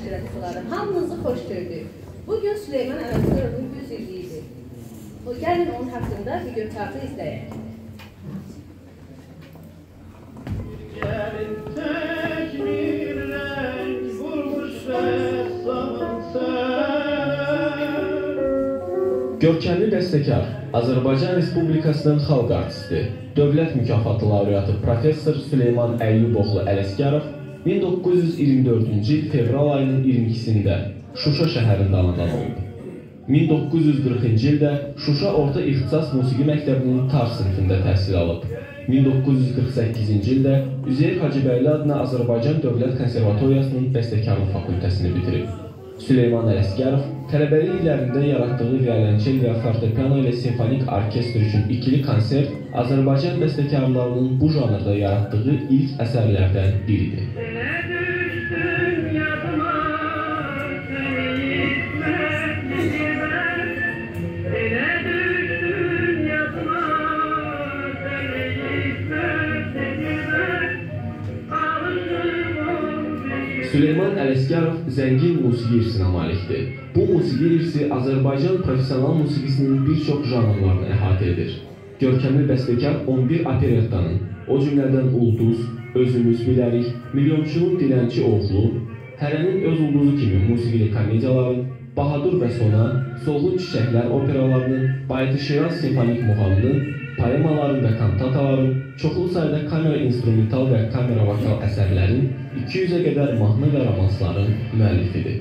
təşkilatçıları, hamınızı xoş gördük. Bugün Süleyman Ələsgərovun 100 illiyidir. Gəlin onun haqqında videokağıtı izləyək. Gəlin tək bir rəng vurmuş rəssamın sən. Görkəmli bəstəkar, Azərbaycan Respublikasının xalq artisti, dövlət mükafatı laureatı Professor Süleyman Əyyuboğlu Ələsgərov 1924-cü il fevral ayının 22-sində Şuşa şəhərində anadan oldu. 1940-cı ildə Şuşa Orta İxtisas Musiqi Məktəbinin tar sinifində təhsil alıb. 1948-ci ildə Üzeyir Hacıbəyli adına Azərbaycan Dövlət Konservatoriyasının bəstəkarlıq fakültəsini bitirib. Süleyman Ələsgərov tələbəlik illərində yaratdığı violonçel və fortepiano ilə simfonik orkestr üçün ikili konsert Azərbaycan bəstəkarlarının bu janrda yaratdığı ilk əsərlərdən biridir. Süleyman Ələsgərov zəngin musiqi irsinə malikdir. Bu musiqi irsi Azərbaycan professional musiqisinin bir çox janrlarını əhatə edir. Görkəmli bəstəkar 11 operettanın, o cümlədən Ulduz, Özümüz bilərik, Milyonçunun dilənçi oğlu, Hərənin öz ulduzu kimi musiqili komediyaların, Bahadur və Sona, Solğun çiçəklər operalarının, Bayatı Şiraz simfonik muğamının, poemaların və kantataların, çoxlu sayda kamera instrumental və kamera vokal əsərlərin, 200-ə qədər mahnı və romansların müəllifidir.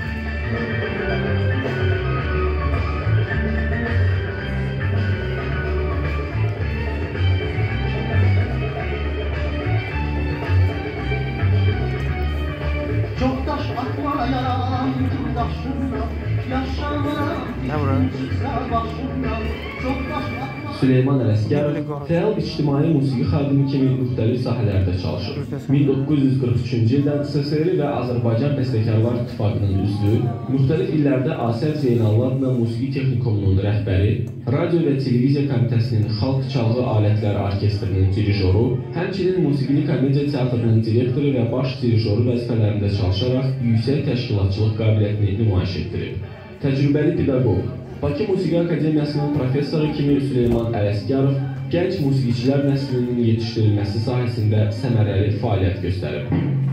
Çok taş atmayan başımda, yaşamayan başımda, çok taş atmayan. Süleyman Ələsgərov fəal ictimai musiqi xadimi kimi müxtəlif sahələrdə çalışır. 1943-cü ildən SSR və Azərbaycan Bəstəkarlar İttifaqının üzvü, müxtəlif illərdə Asəf Zeynallı adına Musiqi Texnikumunun rəhbəri, Radio və Televiziya Komitəsinin Xalq Çalğı Alətləri Orkestrinin dirijoru, həmçinin Musiqili Komediya Teatrının direktoru və baş dirijoru vəzifələrində çalışaraq yüksək təşkilatçılıq qabiliyyətini nümayiş etdirib. Təcrübəli pedaqoq, Bakı Musiqi Akademiyasının professoru kimi Süleyman Ələsgərov gənc musiqiçilər nəslinin yetişdirilməsi sahəsində səmərəli fəaliyyət göstərib.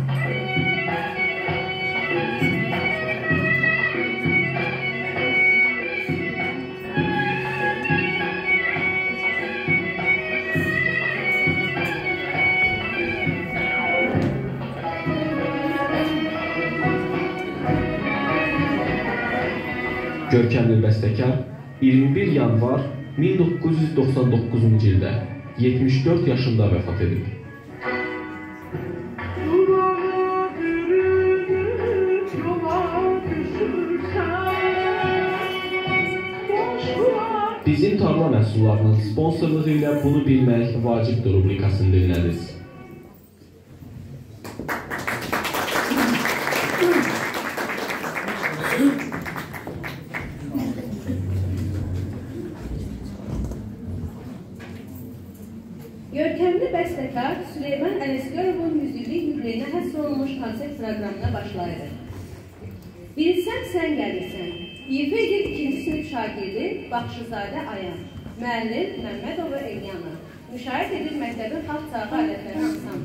Görkəmli bəstəkar 21 yanvar 1999-cu ildə 74 yaşında vəfat edib. Bizim tarla məhsullarının sponsorluğu ilə bunu bilmək vacibdir rubrikasını dinlədiniz. Görkəmli bəstəkar Süleyman Ələsgərovun 100-illik yubileyinə həsr olunmuş konsert proqramına başlayır. Bilsən sən gəlirsən. İfa edir 2-ci sinif şagirdi Baxşızadə Ayan, müəllim Məmmədova Elyanı, müşahidə edir məktəbin xalq çalğı alətləri ansamblı.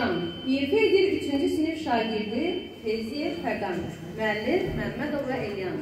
Elyan. İfa edir 3-cü sinif şagirdi Feyziyə Fəqanov. Müəllim Məmmədova Elyan.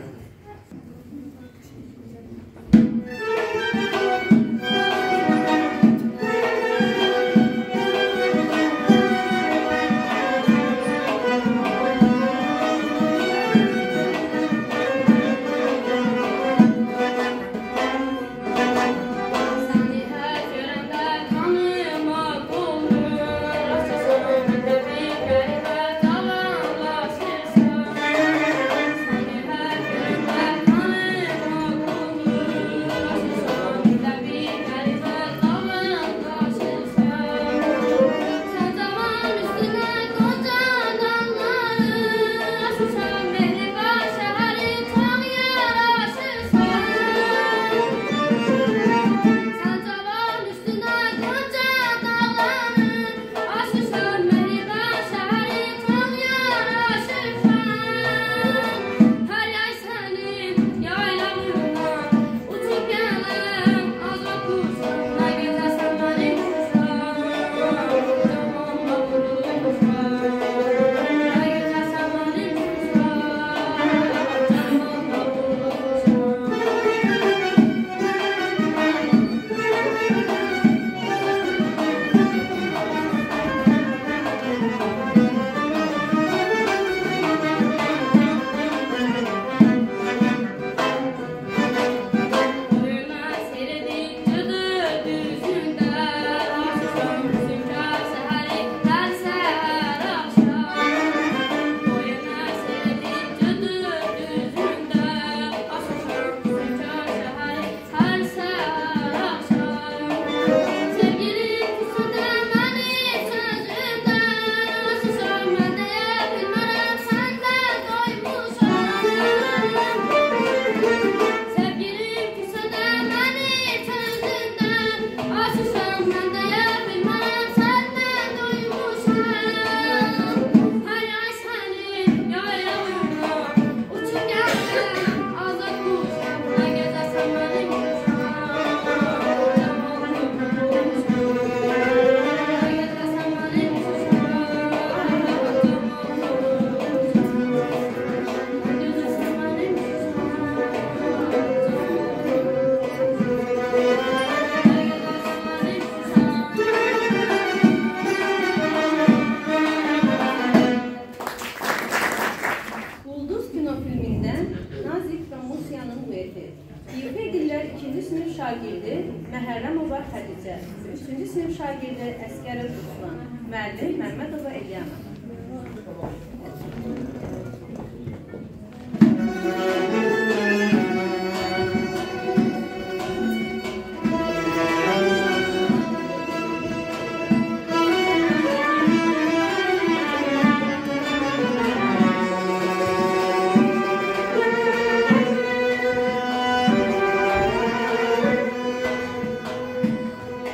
Şagirdi Əskərov Ruslan. Müəllim Məmmədova Elyan.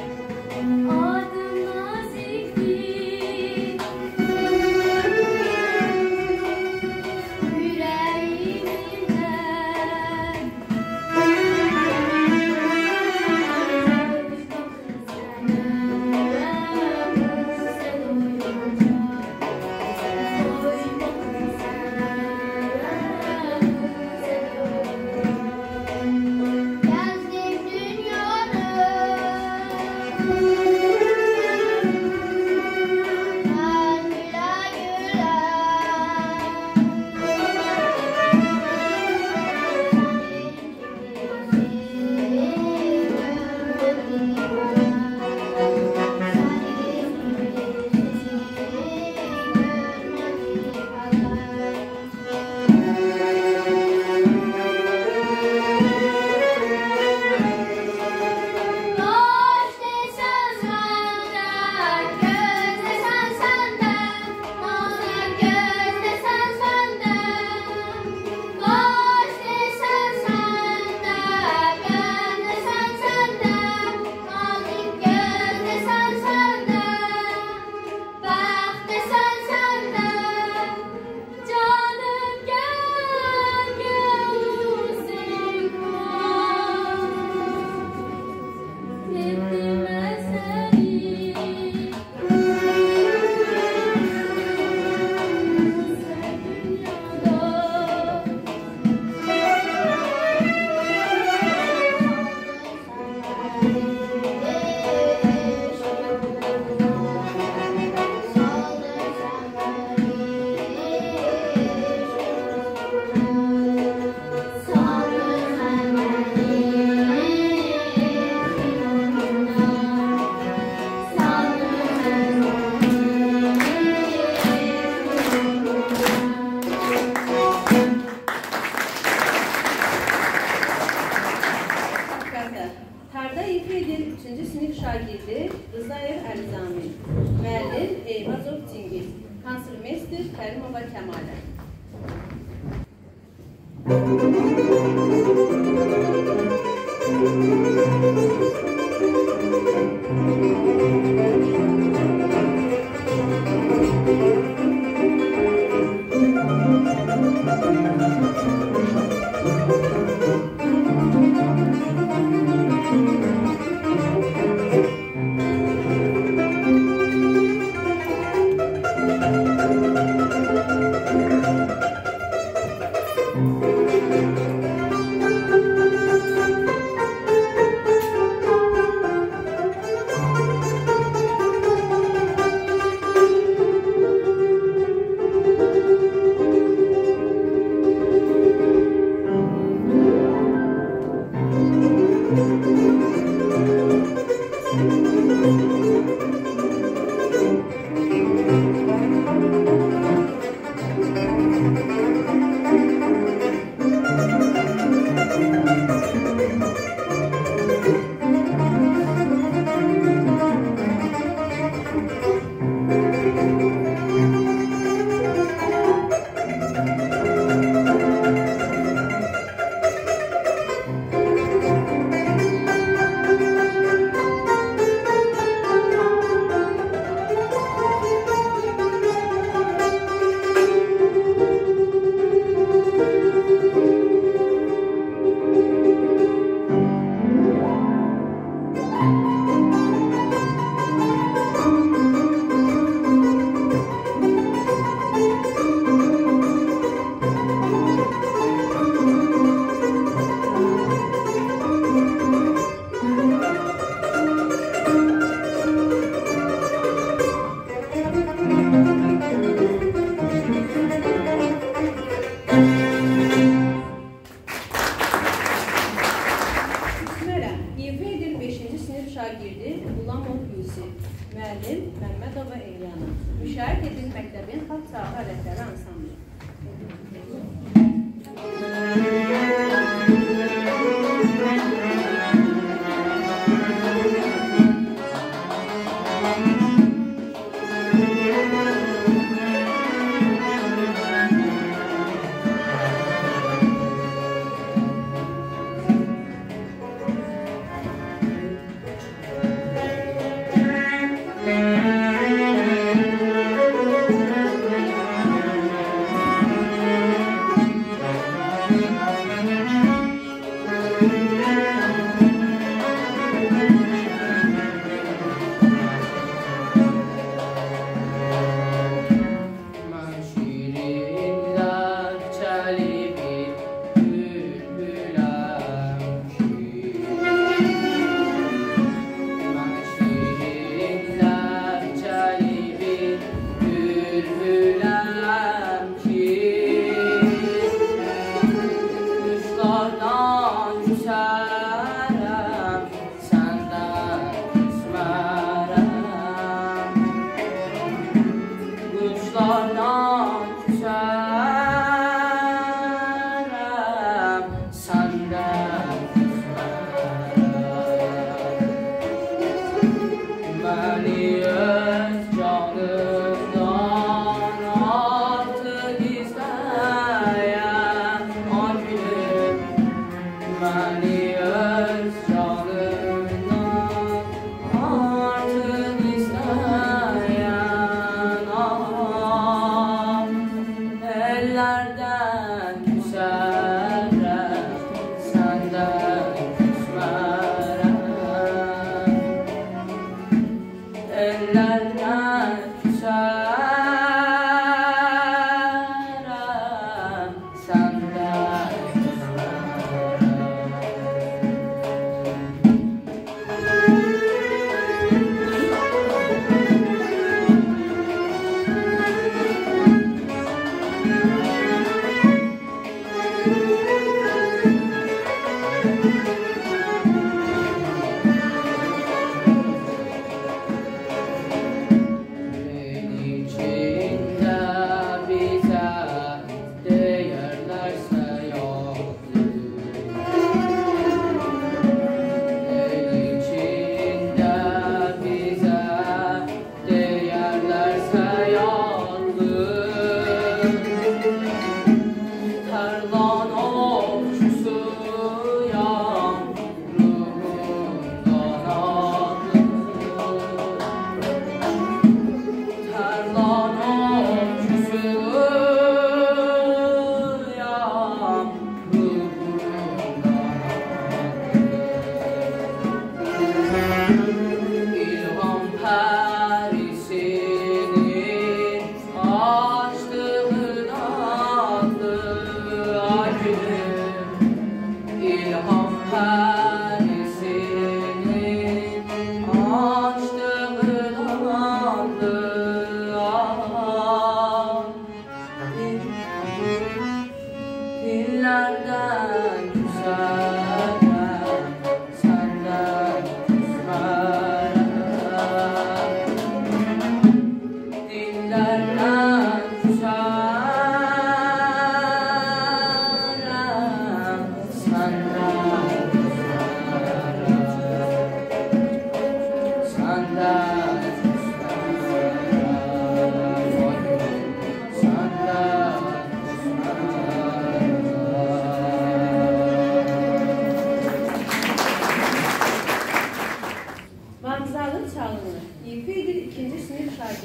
Adım nazikdir. Kərimova Kəmalə.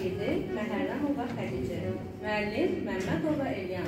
şagirdi Məhərrəmova Xədicə, müəllim Məmmədova Elyan.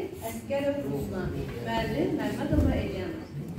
Əsgərov Ruslan, müəllim Məhmədova Eliyana.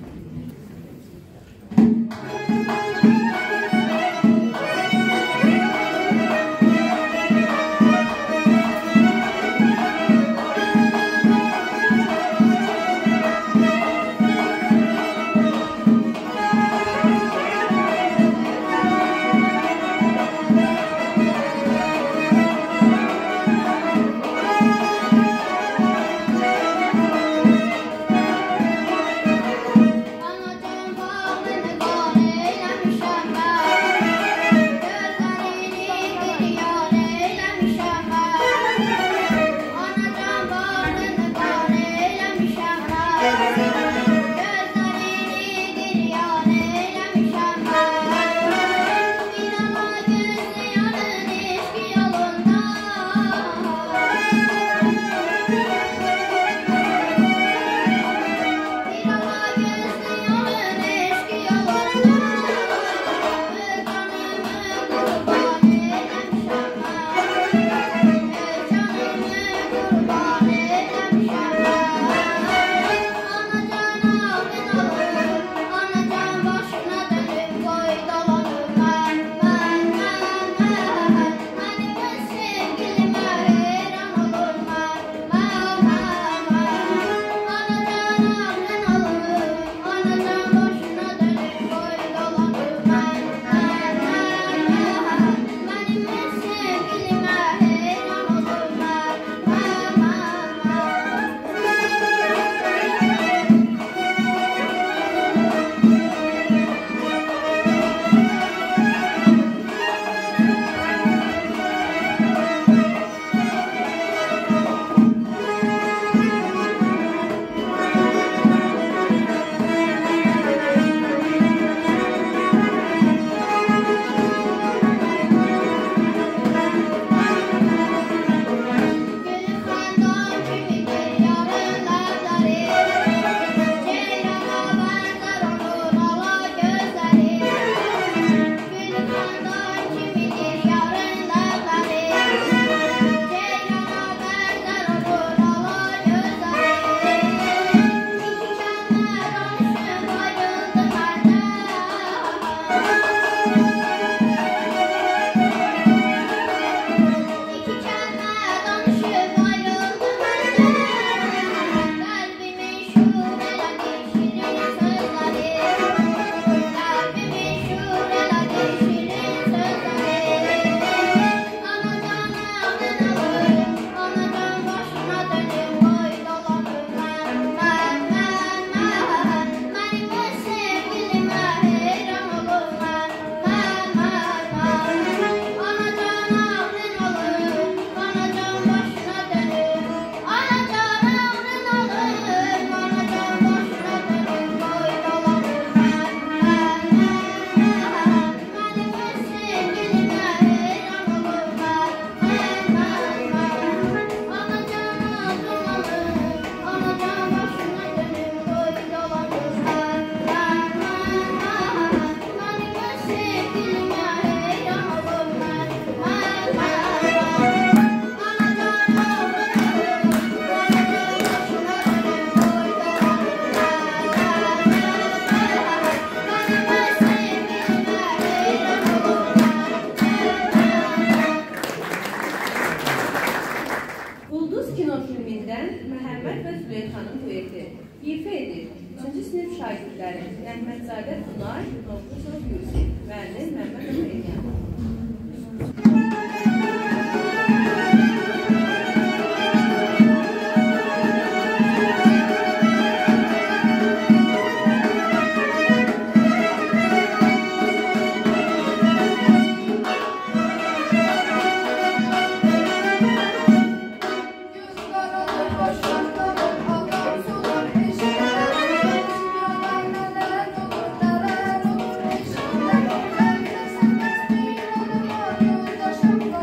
İfa edir. 3-cü sinif şagirdləri Əhmədzadə Tunay, Novquzov Yusif, müəllim Məhmədova Eliyana. Thank you.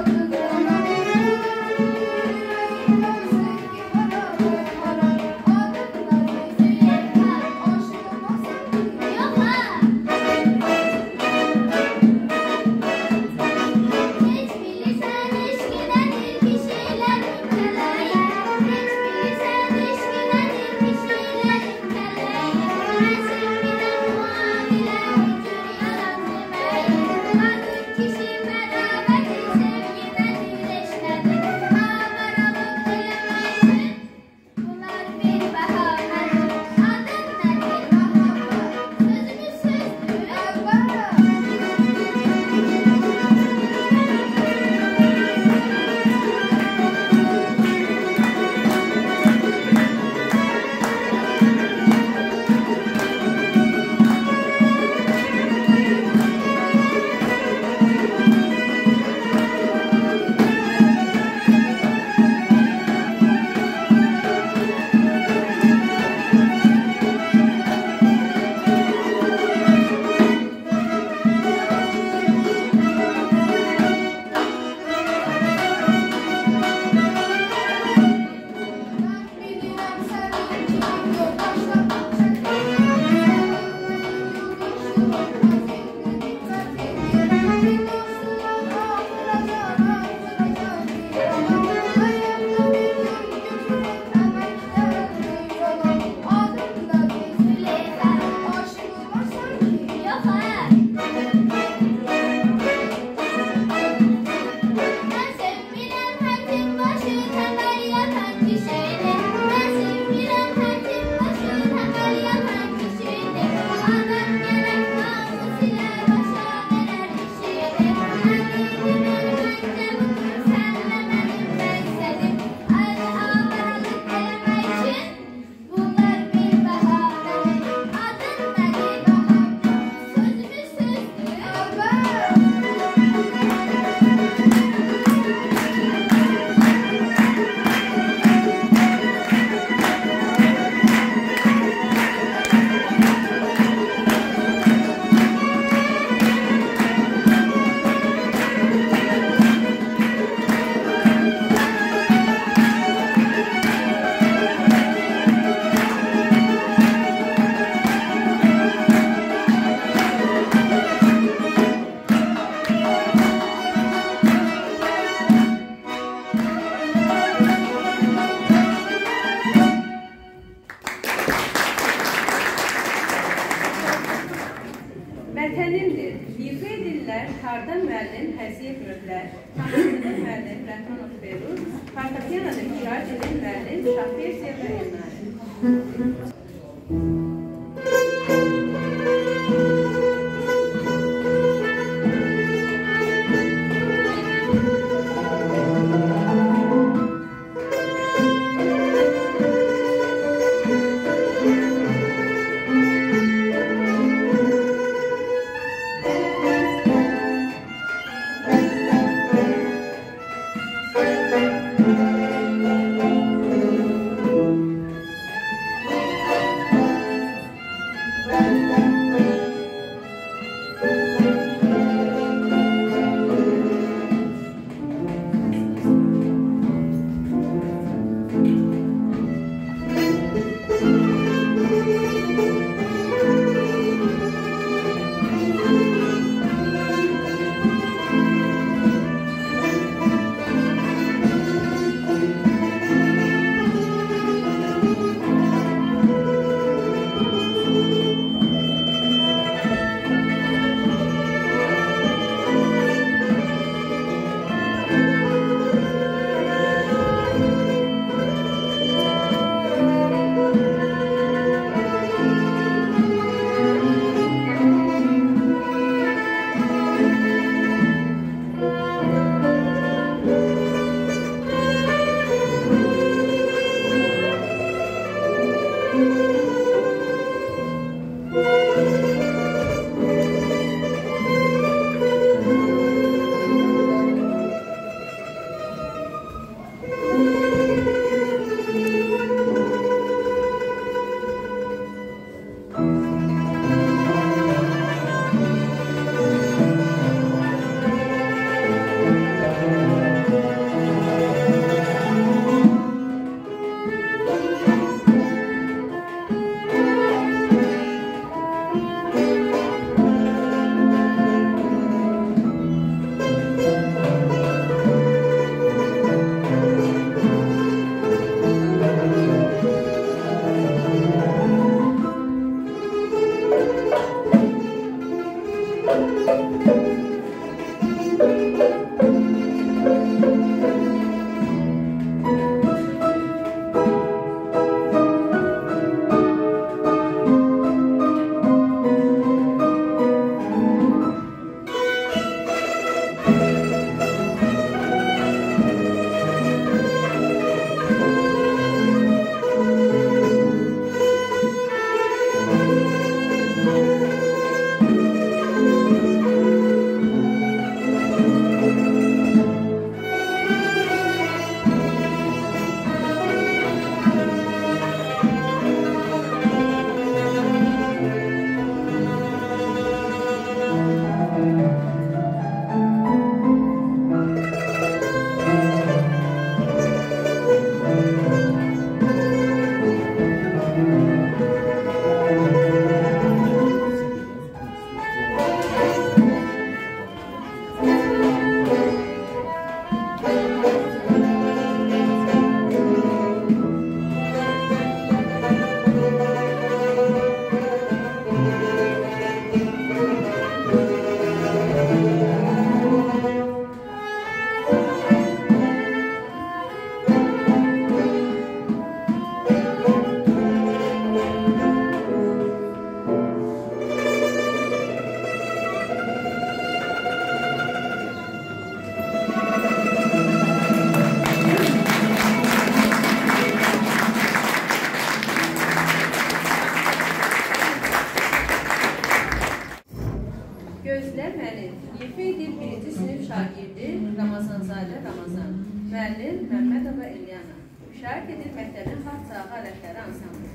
müəyyənləri. Müəllim Məmmədova Elyana. Müşahidə edir məktəbin xalq sağı alətləri ansamblı.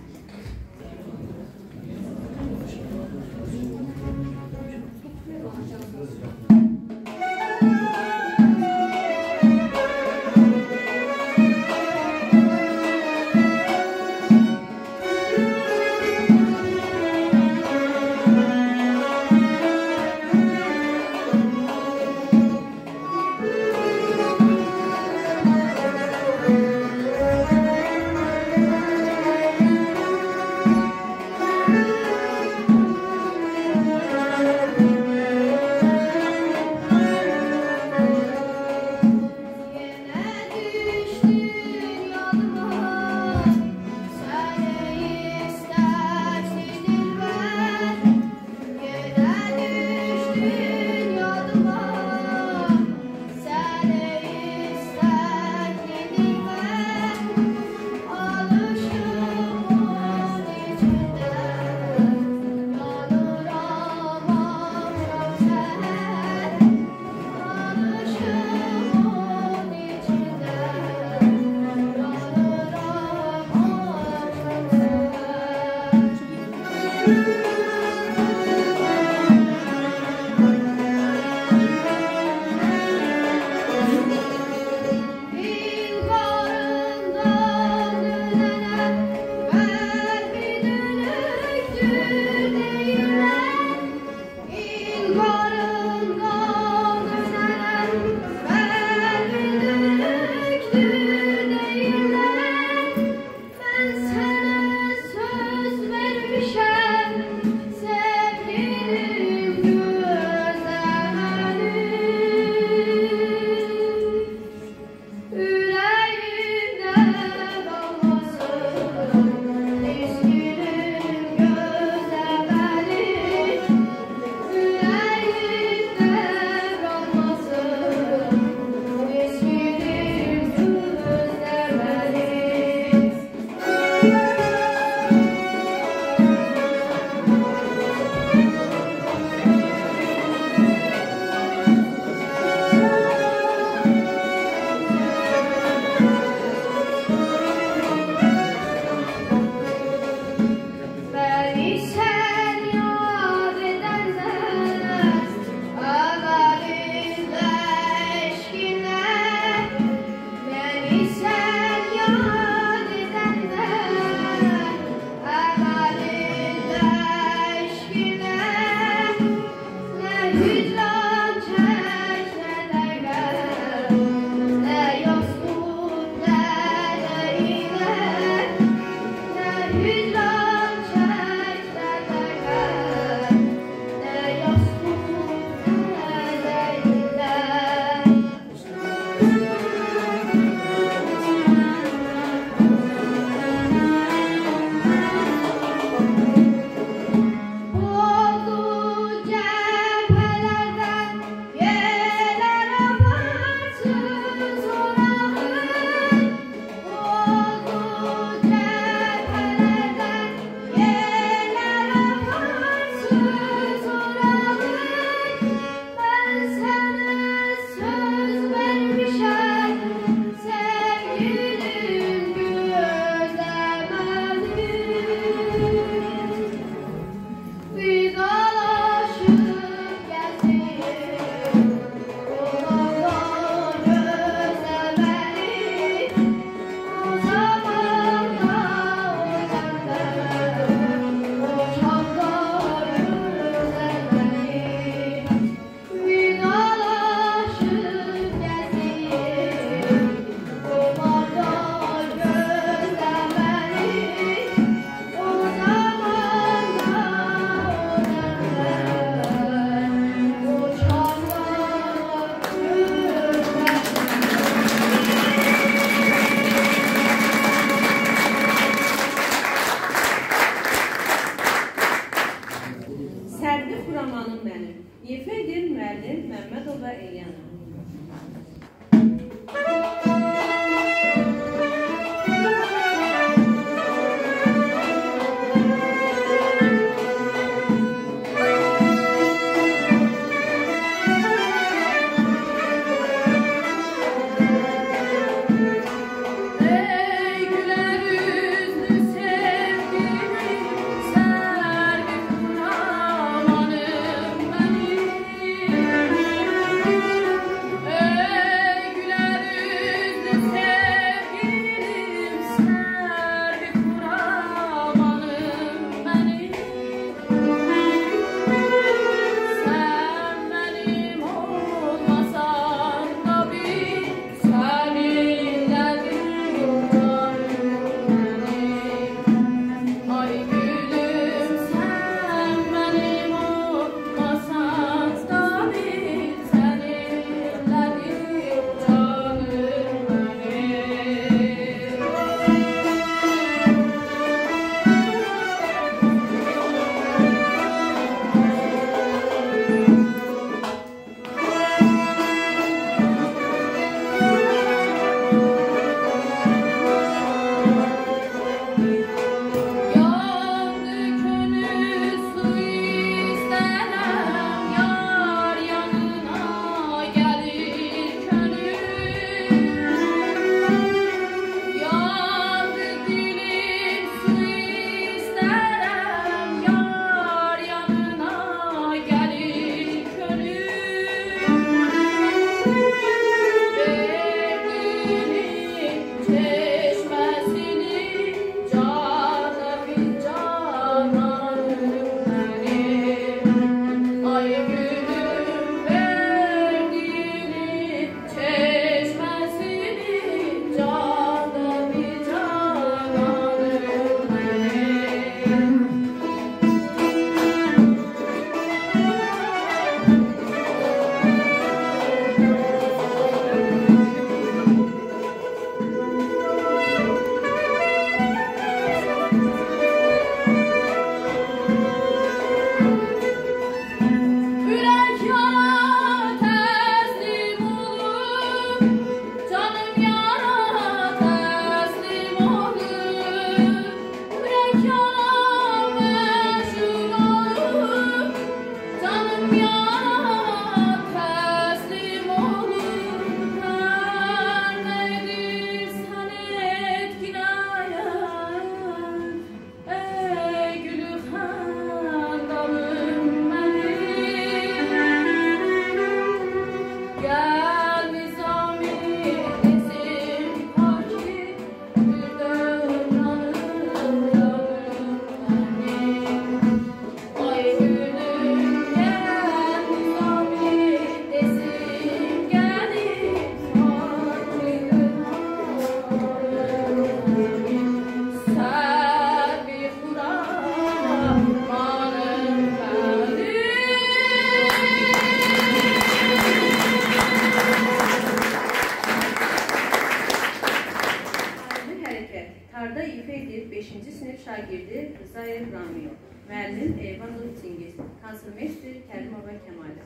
şagirdi Rzayev Ramiyo, müəllim Eyvanov Çingiz, konsermeyster Kərimova Kəmalə.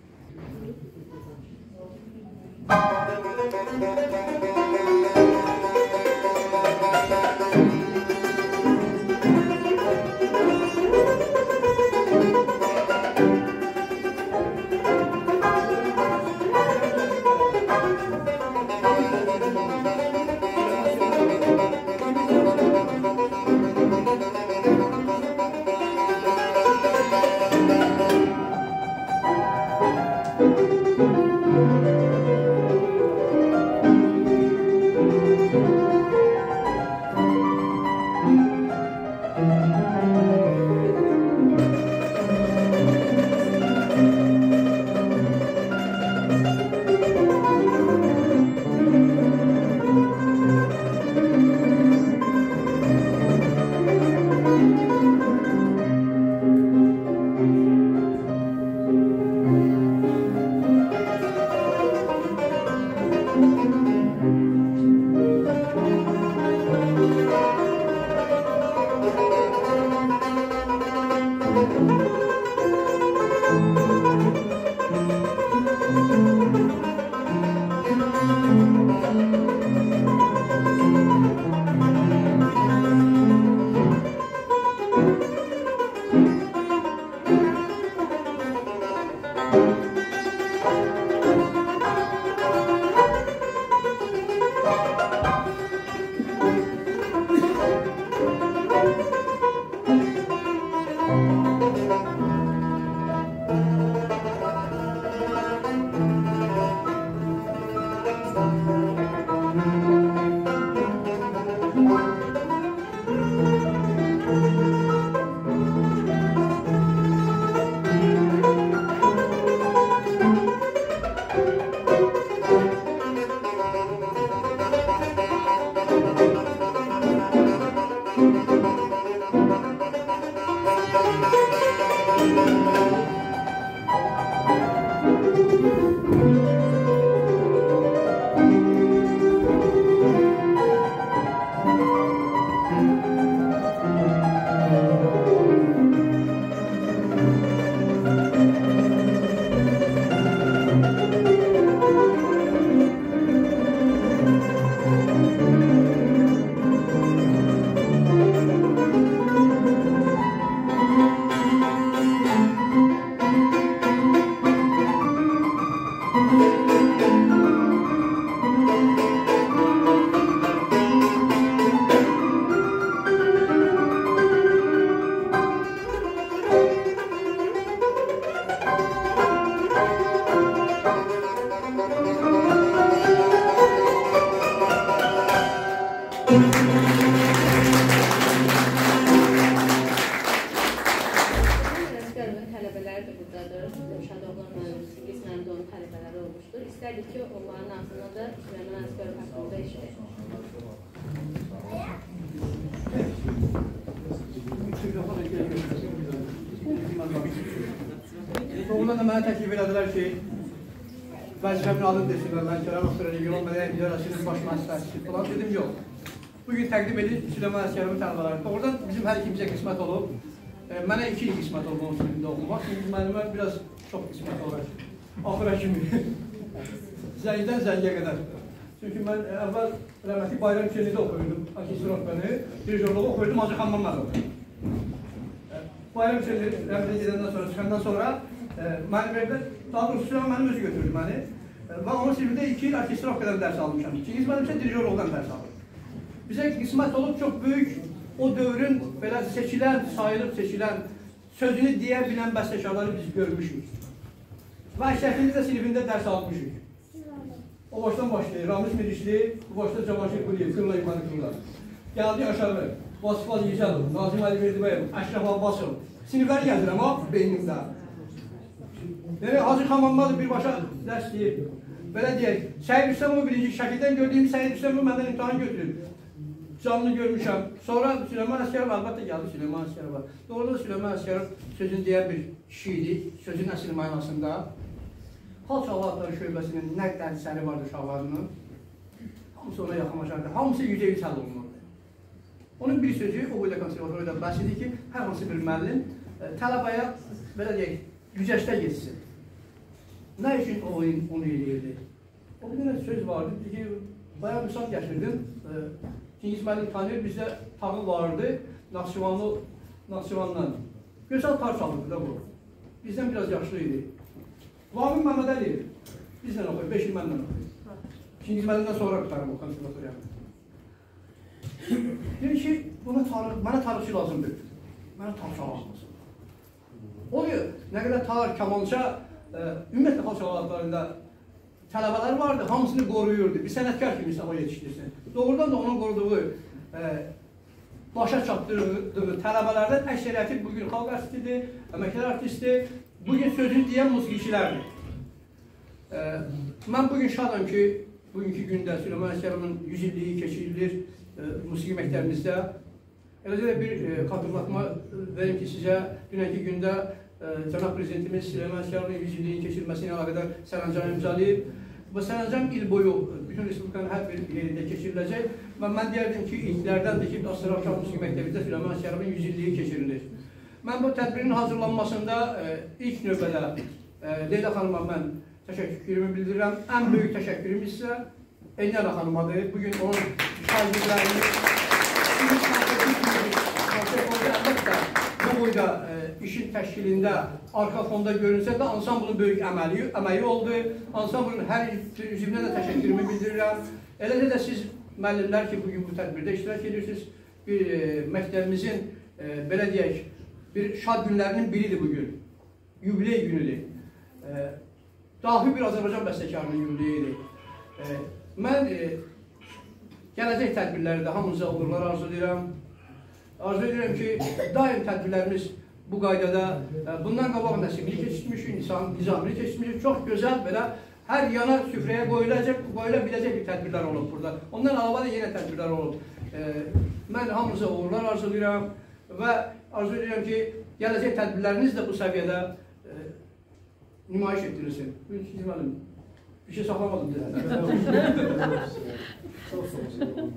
İsterdik ki onların altında da Süleyman Əsgərov haqqında işləyək. Doğrudan da mənə təklif elədilər ki, vəzifəmin alın desinlər, mən Kərəm Asır Regional Mədəniyyət İdarəsinin baş məsləhətçisi falan dedim, yox. Bugün təqdim edib Süleyman Əsgərovu tanıdılar. Doğrudan bizim hər ikimizə qismət olub. Mənə 2 il qismət olub onun filmində oxumaq. Çünki mənimə biraz çox qismət olacaq. Axıra kimi. Zəngdən zəngiyə qədər. Çünki mən əvvəl rəhmətli Bayram Çenidə oxuyurdum, orkestrovkanı, dirijorluğu oxuyurdum Hacı Xanman Məxlubu. Bayram Çeni rəhmətli gedəndən sonra, çıxandan sonra məni verdi, daha doğrusu Süleyman mənim özü götürdü məni. Və onun silvində 2 il orkestrovkadan dərs almışam. İkiniz mənim isə dirijorluqdan dərs aldım. Bizə qismət olub çox böyük, o dövrün belə seçilən, sayılıb seçilən, sözünü deyə bilən bəstəkarları biz görmüşük. Və 8-ci də silvində dərs almışıq. O başdan başlayır, Ramiz Mirişli, bu başda Cavanşir Quliyev, Qırla İmanı Qırla. Gəldi aşağı, Vasifaz Yecəlov, Nazim Ali Verdibəyov, Əşrəf Abbasov. Sinifləri gəldir amma beynimdə. Yəni, Hacı Xanmanmadır birbaşa dərs deyib. Belə deyək, Səyid Rüstəmovu birinci şəkildən gördüyüm Səyid Rüstəmovu məndən imtihan götürüb. Canlı görmüşəm. Sonra Süleyman Əsgərov, əlbəttə gəldi Süleyman Əsgərova. Doğruda Süleyman Əsgərov sözünü deyən bir kişi idi, sözün əsl mənasında. Xalq Uşaqları şöbəsinin nə dərsləri vardı uşaqlarının, hamısı ona yaxınlaşardı, hamısı 100 il səl olunurdu. Onun bir sözü o boyda konservatoriyada bəhs edir ki, hər hansı bir müəllim tələbəyə belə deyək, güzəştə geçsin. Nə üçün onu eləyirdi? O bir söz vardı ki, bayağı misal gətirdim. Cengiz müəllim tanıyır, bizdə tağı vardı, Naxçıvandan. Gözəl tar çalırdı da bu. Bizdən biraz yaşlı idi. Vahmin Məmməd Əliyev bizdən oxuyur, 5 il məndən oxuyur. Cengiz müəllimdən sonra qutarım o konservatoriyanı. Deyir ki, mənə tarixçi lazımdır. Mənə tarixçi lazımdır. Oluyor, nə qədər tar, kamança, ümumiyyətlə xalq çalarlarında tələbələr vardı, hamısını qoruyurdu. Bir sənətkar kimi sabah yetişdirsin. Doğrudan da onun qoruduğu, başa çatdırdığı tələbələrdən əksəriyyəti bugün xalq artistidir, əməklər artisti, bugün sözünü deyən musiqiçilərdir. Mən bugün şadam ki, bugünkü gündə Süleyman Ələsgərovun 100 illiyi keçirilir musiqi məktəbimizdə. Eləcə də bir xatırlatma verim ki, sizə dünənki gündə Cənab Prezidentimiz Süleyman Ələsgərovun 100 illiyinin keçirilməsinə əlaqədar sərəncam imzalayıb. Bu sərəncam il boyu bütün Respublikanın hər bir yerində keçiriləcək. Mən deyərdim ki, ilklərdəndir ki, Astrakhan Musiqi Məktəbində Süleyman Ələsgərovun 100 illiyi keçirilir. Mən bu tədbirin hazırlanmasında ilk növbədə Leyla xanıma mən təşəkkürümü bildirirəm. Ən böyük təşəkkürüm isə Eynəla xanımadır. Bugün onun şagirdlərini bu boyda işin təşkilində arka fonda görünsə də ansamblın böyük əməyi oldu. Ansamblın hər üzvünə də təşəkkürümü bildirirəm. Eləcə də siz müəllimlər ki, bugün bu tədbirdə iştirak edirsiniz. Bir məktəbimizin, belə deyək, bir şad günlərinin biridir bugün. Yubiley günüdür. Dahi bir Azərbaycan bəstəkarının yubileyidir. Mən gələcək tədbirlərdə hamınıza uğurlar arzu edirəm. Arzu edirəm ki, daim tədbirlərimiz bu qaydada, bundan qabaq nəsibini keçirmişik, nizamini keçirmişik, çox gözəl belə hər yana süfrəyə qoyula biləcək bir tədbirlər olub burada. Ondan əlavə də yenə tədbirlər olub. Mən hamınıza uğurlar arzu edirəm və arzu edirəm ki, gələcək tədbirləriniz də bu səviyyədə nümayiş etdirilsin. Bugün müəllim, bir şey saxlamadım deyəsən. Çox sağ olsun.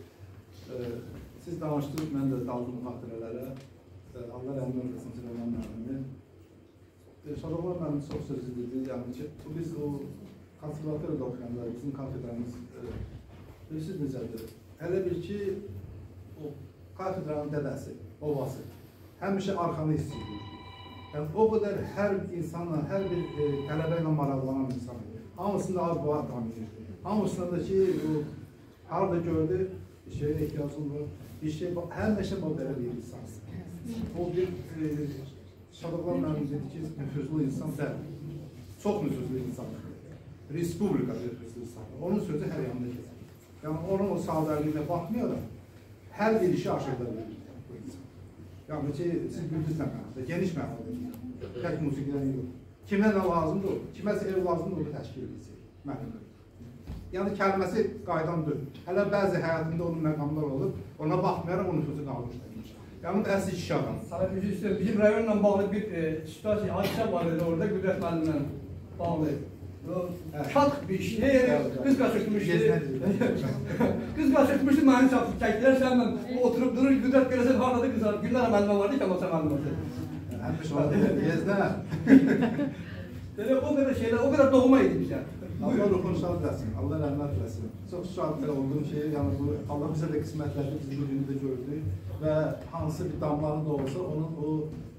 Siz danışdınız, mən də daldım xatirələrə. Allah rəhmət eləsin Süleyman müəllimi. Şadollah müəllim çox sözü dedi. Yəni ki, biz o konservatoriyada oxuyanlar, bizim kafedramiz bilirsiniz necədir? Hələ bir ki, o kafedranın dədəsi, ovası həmişə arxanı istəyir. Yəni o qədər hər insanla, hər bir tələbə ilə maraqlanan insan idi. Hamısında az bu tanıyır. Hamısında da ki, harada gördü, bir şeye ehtiyacım var. Bir şey, həmişə belə bir insan. O bir Şadollah müəllim dedi ki, nüfuzlu insan deyil. Çox nüfuzlu insan. Respublika nüfuzlu insan. Onun sözü hər yanında keçir. Yəni onun o sadəliyinə baxmayaraq, hər bir işi aşırda bilir bu insan. Yəni ki, siz bildiniz nə mənada, geniş mənada. Tək musiqidən yox. Kimə nə lazımdır, kiməsə ev lazımdır, onu təşkil edəcək. Mənimdir. Yəni kəlməsi qaydandır. Hələ bəzi həyatında onun məqamlar olur, ona baxmayaraq o nüfuzu qalmışdır. Yəni əsl kişi adam. Bizim rayonla bağlı bir situasiya, hadisə var idi orada, Qüdrət müəllimlə bağlı. Şad bir işdir, qız qaçırtmışdı. Qız qaçırtmışdı, məni çəkdilər, sənlə oturub durur, Qüdrət görəsən harada qızar. Günlər müəllimə vardı, Kəmalsa müəllim vardı. Həmişə vardı, yezdər. O qədər şeylər, o qədər doğma idi bizə. Allah ruhunu şad eləsin, Allah rəhmət eləsin. Çox şad olduğum şey, yəni bu Allah bizə də qismətlərdə bizim bu günü də gördük və hansı bir damları da olsa onun o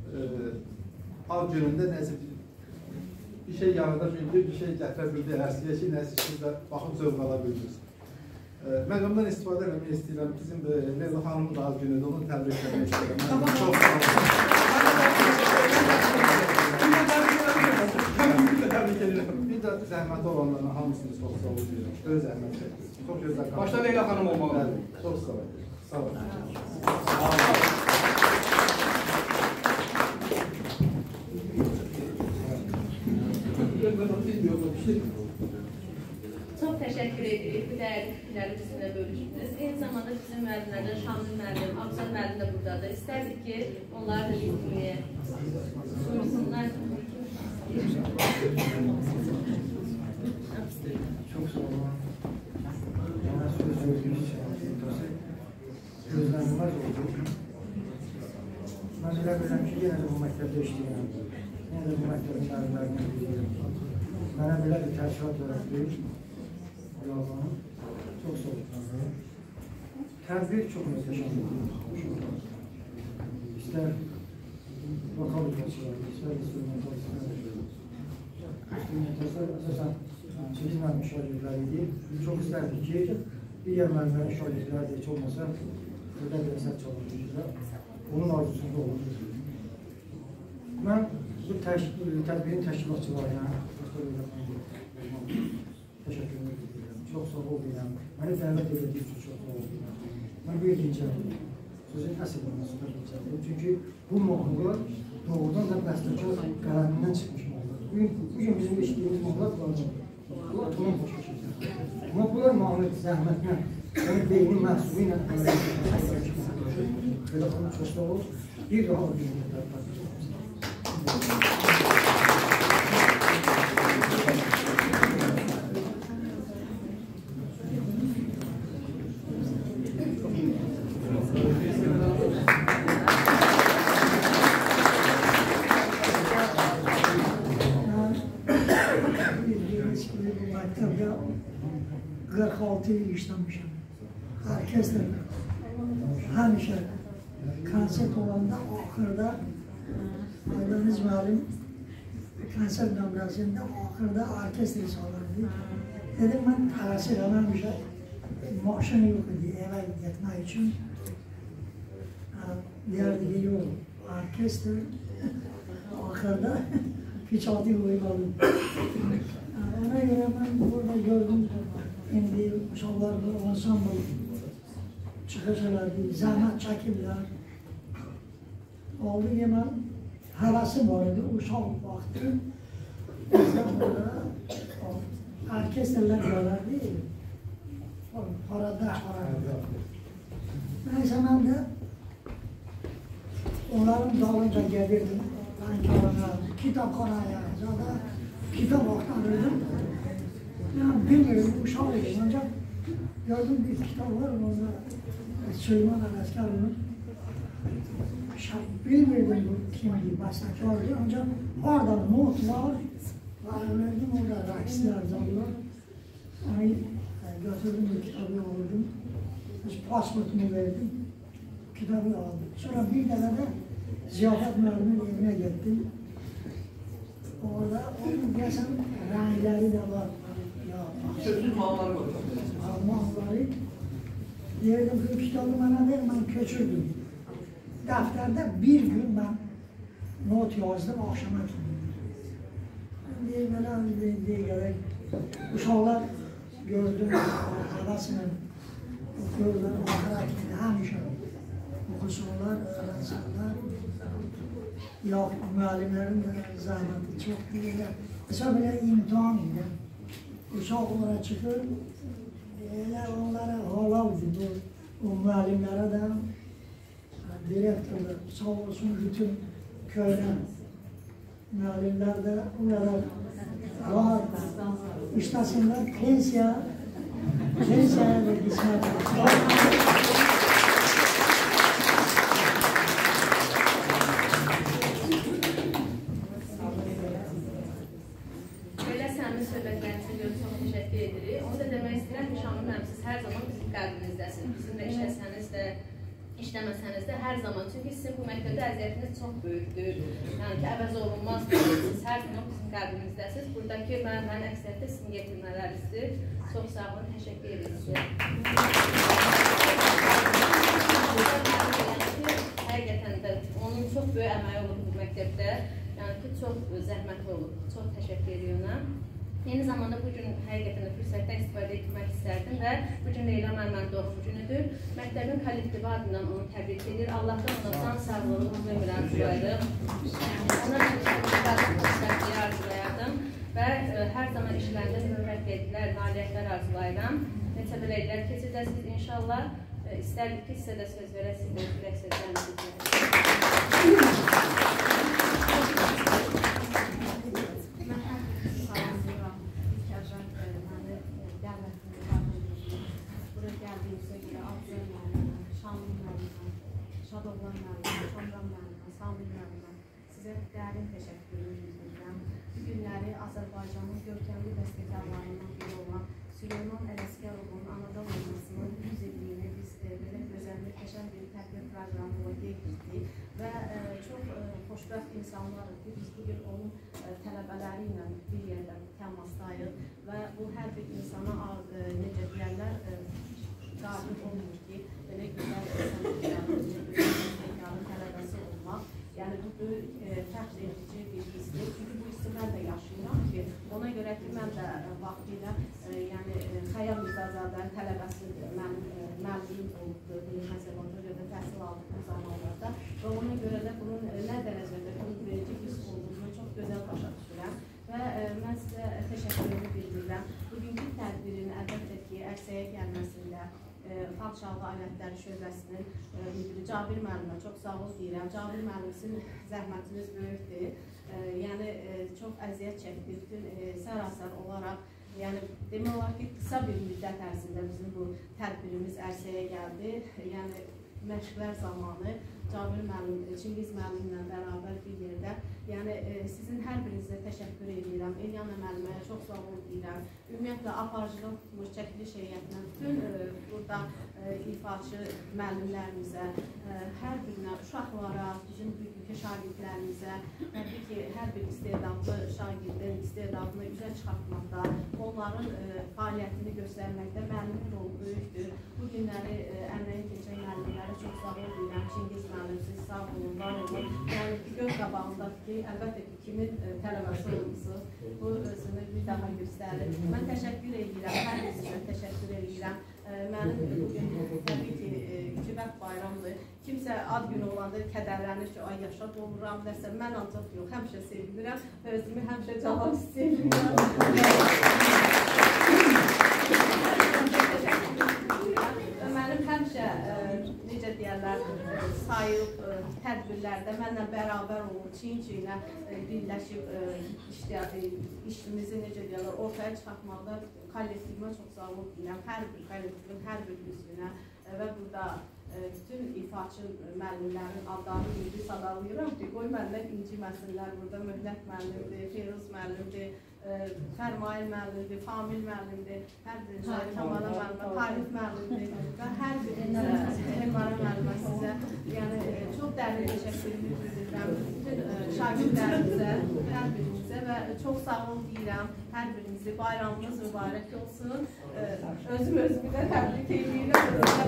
ad günündə nəsə bir şey yarada bildi, bir şey gətirə bildi, hərsliyə ki, nəsə siz də baxıb zövq ala bildiniz. Mən ondan istifadə eləmək istəyirəm, bizim Leyla xanımın da ad günüdür, onu təbrik etmək istəyirəm. Çox sağ olun. Bir də zəhməti olanlarına hamısını çox sağ olun deyirəm. Öz zəhmət çəkdir. Çox gözəl xanım. Başda Leyla xanım olmalı. Çox sağ olun. Sağ olun. Çox təşəkkür edirik bu dəyərli fikirləri bizimlə bölüşdünüz. Eyni zamanda bizim müəllimlərdən Şamil müəllim, Abzal müəllim də buradadır. İstərdik ki, onları da dinləyə buyursunlar. Çok sağ olun. Bana söz verdiğiniz için gözlemleriniz inanılmaz oldu. Ben elə bilirəm ki, yenə də bu məktəbdə işləyirəm. Yenə də bu məktəbin müəllimlərini bilirəm. Mənə belə bir təşkilat öyrətdik. Allah'ım, çox sağ olun. Tədbir çox möhtəşəm. İstər vokal icraçılar, istər instrumental, instrumentallar əsasən 8 müəllim şagirdləri idi. Çox istərdik ki, digər müəllimlərin şagirdləri də heç olmasa burada bir əsər çalışmışlar. Onun arzusunda olur. Mən bu tədbirin təşkilatçılarına təşəkkür edirəm. Çox sağ olun. Məni dəvət edildiyi üçün çox sağ olun. Mən bir dincəldim. Sözün əsl olmasında dincəldim. Çünki bu mahnılar doğrudan da bəstəkar qələmindən çıxmış mahnılar. Bugün bizim işlədiyimiz mahnılar var. Bunlar tamam başa şeydir. Amma bunlar mahnı zəhmətinə, yəni beynin məhsulu ilə belə onu çox sağ olun. Bir daha bir məktəbdə 46 il işləmişəm. Orkestrdə həmişə konsert olanda axırda Aydaniz müəllim konsert nömrəsində axırda orkestri çalardı. Dedim, mən tələsirəm həmişə. Maşın yox idi evə getmək üçün. Deyərdi ki, yox, orkestr axırda fiçatı qoymalım. Ona göre ben burada gördüm, indi uşaqlarda ansambl çıxışlardı, zəhmət çəkirlər. Oldu ki, mən həvəsi var idi, uşaq vaxtı. Bizdə burada orkestrlər görərdi, parada. Neyse, mən də onların dalınca gelirdim. Lənkərana, kitabxanaya, zaten kitap aktarırdım. Yani bilmiyorum, uşaq idim. Ancaq gördüm bir kitap var, orada Süleyman Ələsgərovun. Bilmirdim bu kimdi, bəstəkardı. Ancaq orada notlar, verdim orada rəqslər, zallar. Onu götürdüm, bir kitabı aldım. Pasportumu verdim, kitabı aldım. Sonra bir dəfə də ziyafət müəllimin evinə getdim. Orada onun deyəsən rəngləri də var. Sözün malları var. Malları. Deyirdim ki, kitabı mənə ver, mən köçürdüm. Dəftərdə bir gün mən not yazdım, axşama kimi. Deyir, belə deyir, uşaqlar gördüm, həvəsilə oxuyurlar, oxurar ki, həmişə oxusunlar, öğrənsinlər. Yox, müəllimlərin də zəhməti çox deyirlər. Mesela belə imtihan idi. Uşaq onlara çıxır, elə onlara halaldır bu müəllimlərə də, direktorlar, sağ olsun bütün köylə müəllimlər də onlara rahat işləsinlər, pensiyaya da qismət işləməsəniz də hər zaman, çünki sizin bu məktəbdə əziyyətiniz çox böyükdür. Yəni ki, əvəz olunmazdır, siz hər zaman bizim qəlbimizdəsiniz. Buradakı mənim əksəriyyətdə sizin yetirmələrinizdir. Çox sağ olun, təşəkkür edirəm sizə. Həqiqətən də onun çox böyük əməyi olub bu məktəbdə. Yəni ki, çox zəhmətli olub. Çox təşəkkür edirəm ona. Eyni zamanda bugün həqiqətən də fürsətdən istifadə etmək istərdim və bugün Leyla müəllimənin doğum günüdür. Məktəbin kollektivi adından onu təbrik edir. Allahdan ona can sağlığı, uzun ömür arzulayırım. Ona müvəffəqiyyət arzulayardım və hər zaman işlərində müvəffəqiyyətlər, nailiyyətlər arzulayıram. Necə biləklər keçəcəksiniz inşallah. İstərdik ki, sizə də söz verəsiniz, ürək sözlərinizi. Şanlı təşəkkürümü bildirirəm. Bu günləri Azərbaycanın görkəmli bəstəkarlarından biri olan Süleyman Ələsgərovun anadan olmasının 100 illiyini biz belə gözəl, möhtəşəm bir tədbir proqramı qeyd etdik və çox xoşbəxt insanlarıq ki, biz bugün onun tələbələri ilə bir yerdə təmasdayıq və bu hər bir insana necə deyərlər, qabil olmur ki, belə gözəl insanların tələbəsi olmaq. Yəni bu böyük fəxr edici bir hissdir. Çünki bu hissi mən də yaşayıram ki, ona görə ki, mən də vaxtilə yəni Xəyal Mirzazadənin tələbəsi mənim müəllimim olubdur, bir konservatoriyada təhsil aldığım zamanlarda və ona görə də bunun nə dərəcədə qürurverici hiss olduğunu çox gözəl başa düşürəm və mən sizə təşəkkürümü bildirirəm. Bugünkü tədbirin əlbəttə ki, ərsəyə gəlməsində Xalq Çalğı Alətləri Şöbəsinin müdiri Cabir müəllimə çox sağ ol deyirəm. Cabir müəllimizin zəhmətiniz böyükdür. Yəni çox əziyyət çəkdi. Bütün sərasər olaraq, yəni demək olar ki, qısa bir müddət ərzində bizim bu tədbirimiz ərsəyə gəldi. Yəni məşqlər zamanı Cabir müəllim, Çingiz müəllimlə bərabər bir yerdə. Yəni sizin hər birinizə təşəkkür edirəm. Elyana müəlliməyə çox sağ ol deyirəm. Ümumiyyətlə aparıcılıq tutmuş çəkiliş heyətinə, bütün burada ifaçı müəllimlərimizə, hər birinə, uşaqlara, bizim bugünkü şagirdlərimizə, təbii ki, hər bir istedadlı şagirdin istedadını üzə çıxartmaqda, onların fəaliyyətini göstərməkdə müəllimin rolu böyükdür. Bu günləri əməyin keçən müəllimlərə çox sağ ol deyirəm. Çingiz müəllim, siz sağ olun, var olun. Yəni ki, göz qabağındadır ki, əlbəttə ki, kimin tələbəsi olmuşsunuz, bu özünü bir daha göstərir. Mən təşəkkür edirəm, hər birinizə təşəkkür edirəm. Mənim bugün təbii ki, Cübət bayramdır. Kimsə ad günü olanda kədərlənir ki, ay yaşa doluram dərsə, mən ancaq yox, həmişə sevinirəm və özümü həmişə cavan istəyirəm. Mənim həmişə, necə deyərlər, sayıb tədbirlərdə mənlə bərabər olub, çiyin-çiyinə birləşib işimizi, necə deyərlər, ortaya çıxartmaqda kollektivimə çox sağ olub deyirəm, hər bir kollektivin, hər bir üzvünə və burada bütün ifaçı müəllimlərin adlarını bir sadalayıram ki, qoy məndən inciməsinlər. Burada Möhlət müəllimdir, Feyruz müəllimdir, Fərmail müəllimdir, Famil müəllimdir, hər birinizə, Kəmala müəllimə, Tarif müəllimdir və hər birinizə, Elmara müəllimə sizə çox dərin təşəkkürümü bildirirəm. Bütün şagirdlərimizə, hər birinizə və çox sağ ol deyirəm. Hər birinizi bayramınız mübarək olsun. Özümü də təbrik edirəm.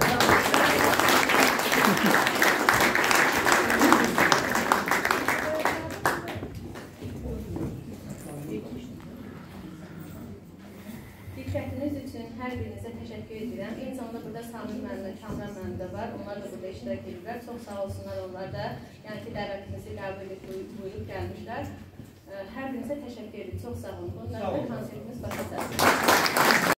Diqqətiniz üçün hər birinizə təşəkkür edirəm. Eyni zamanda burada Samir müəllimə, Kamran müəllim də var. Onlar da burada iştirak edirlər. Çox sağ olsunlar onlar da. Yəni ki, dəvətimizi qəbul edib buyurub gəlmişlər. Hər birinizə təşəkkür edirəm. Çox sağ olun. Bunlarla konsertimiz başa çatır.